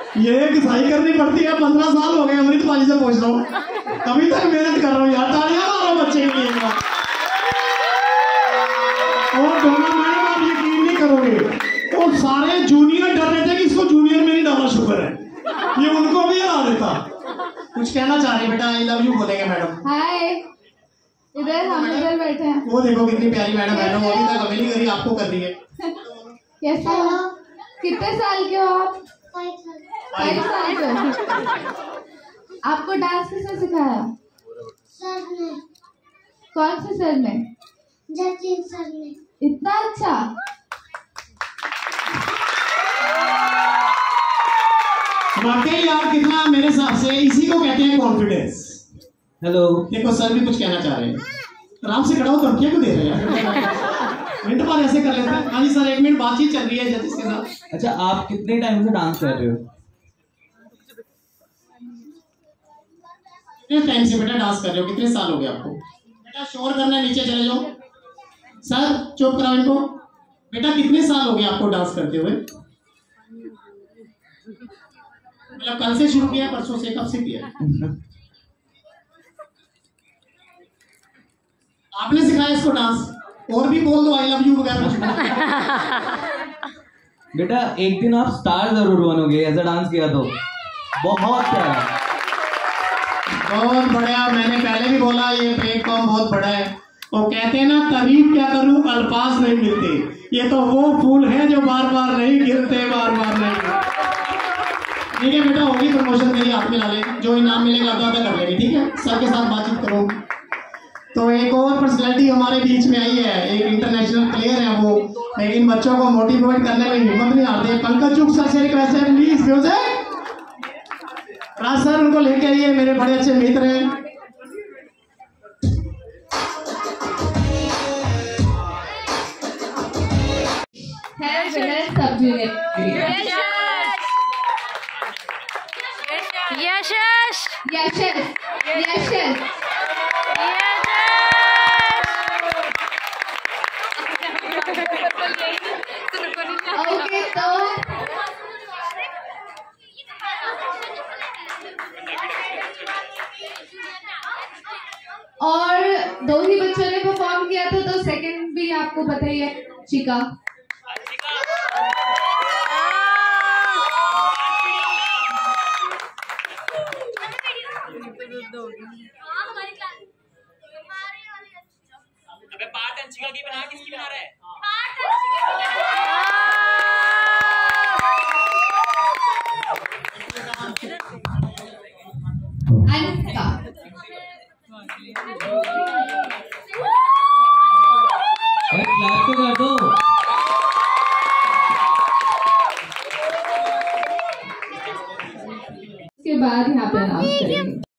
ये घिसाई करनी पड़ती है। 15 साल हो गए अमृत पाजी से पूछ रहा हूँ, तभी तक मेहनत कर रहा हूँ यार। तालियां मारो बच्चे के लिए। और दोनों मैडम आप यकीन नहीं करोगे, और सारे जूनियर डर रहे थे कि इसको जूनियर में नहीं डाला, शुक्र है ये उनको भी हरा देता। कुछ कहना चाह रहे बेटा? आई लव यू बोलेंगे मैडम। हाय, इधर हम इधर बैठे हैं। वो देखो कितनी प्यारी मैडम है, वो अभी तक हमें नहीं करी, आपको कर रही है। कैसे हो? कितने साल के हो आप? 5 साल के हो। आपको डांस किसने सिखाया? सर ने। कौन से सर ने? जतिन सर ने। इतना अच्छा। वाकई यार कितना, मेरे हिसाब से इसी को कहते हैं कॉन्फिडेंस। हेलो, देखो सर भी कुछ कहना चाह रहे हैं। आराम से खड़ा हो, धमकियां क्यों दे रहे हैं यार? मिनट पर ऐसे कर लेते हैं। हाँ जी सर, 1 मिनट बातचीत चल रही है जजिस के साथ। अच्छा आप कितने टाइम से डांस कर रहे हो? कितने टाइम से बेटा डांस कर रहे हो? कितने साल हो गए आपको? बेटा शोर करना है, नीचे चले जाओ। सर चुप कराओ इनको। बेटा कितने साल हो गए आपको डांस करते हुए? मतलब कल से शुरू किया, परसों से, कब से किया? आपने सिखाया इसको डांस? और भी बोल दो आई लव यू वगैरह। बेटा एक दिन आप स्टार जरूर बनोगे, ऐसा डांस किया तो। बहुत प्यारा, बहुत बढ़िया। मैंने पहले भी बोला ये प्लेटफॉर्म बहुत बड़ा है। वो कहते हैं ना, तारीफ क्या करूं, अल्फाज नहीं मिलते। ये तो वो फूल है जो बार बार नहीं गिरते, बार बार नहीं गिरते। ठीक है बेटा, होगी प्रमोशन, मेरी हाथ में ला ले, जो इनाम मिलेगा आधा आधा कर लेंगे। ठीक है, सर के साथ बातचीत करो। तो एक और पर्सनैलिटी हमारे बीच में आई है, एक इंटरनेशनल प्लेयर है वो, लेकिन बच्चों को मोटिवेट करने में हिम्मत नहीं हारते। पंकज चुक सर से रिक्वेस्ट है, प्लीज म्यूजिक। राज सर उनको लेके आइए, मेरे बड़े अच्छे मित्र हैं। यशस यशस यशस। ओके, तो और 2 ही बच्चों ने परफॉर्म किया था, तो सेकंड भी आपको पता ही है, चिका। अबे पार्ट अंशिका की बना, किसकी बना रहा है? अंशिका। क्लैप तो कर दो। उसके बाद यहाँ पे अनाउंस करेंगे।